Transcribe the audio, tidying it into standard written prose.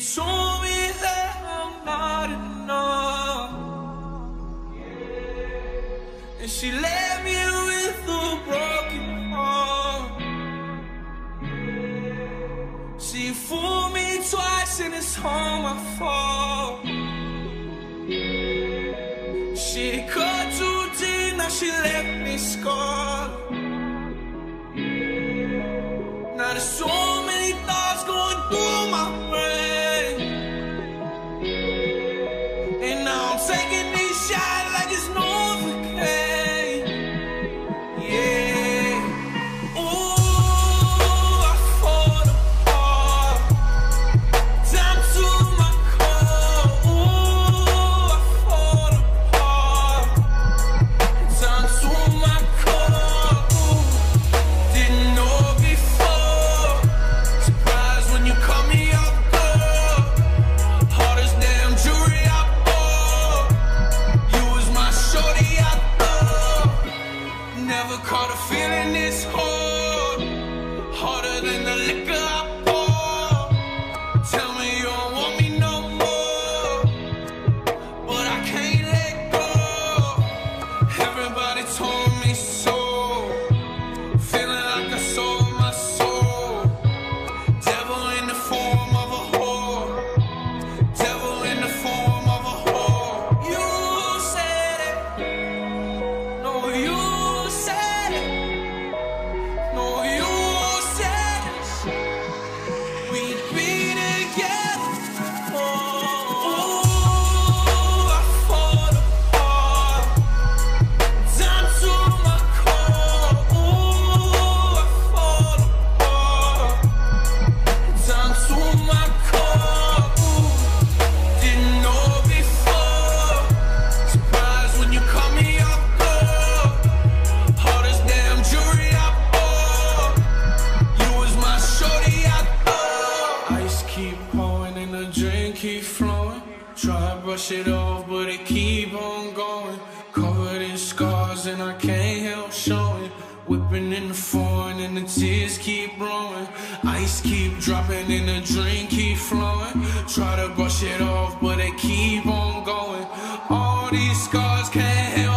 told me that I'm not enough, and she left me with a broken heart. She fooled me twice and it's all my fault. She cut too deep, now she left me scarred. Now there's so many thoughts going through my brain, and now I'm taking these shots like it's Novocaine. Yeah. Ooh, I fall apart, down to my core. Ooh, I fall apart, down to my core. Ooh, didn't know before. Surprised when you call me up, girl. Hardest damn jewelry I bought. You was my shorty, I thought. Never caught a feeling this hard. Harder than the liquor I pour. Tell me you don't want me no more, but I can't let go. Everybody told me so. Feeling like I sold my soul. Devil in the form of a whore. Devil in the form of a whore. You said it. No, you said it. No, you said it. We'd be together. Oh, I fall apart, down to my core. Ooh, I fall apart, down to my core. Ooh, didn't know before. Surprised when you call me up, girl. Hardest damn jewelry I bought. You was my shorty, I thought. Ice keep pouring and the drink keep flowing. Try to brush it off, but it keep on going. Covered in scars and I can't help showing. Whipping in the foreign and the tears keep blowing. Ice keep dropping and the drink keep flowing. Try to brush it off, but it keep on going. All these scars can't help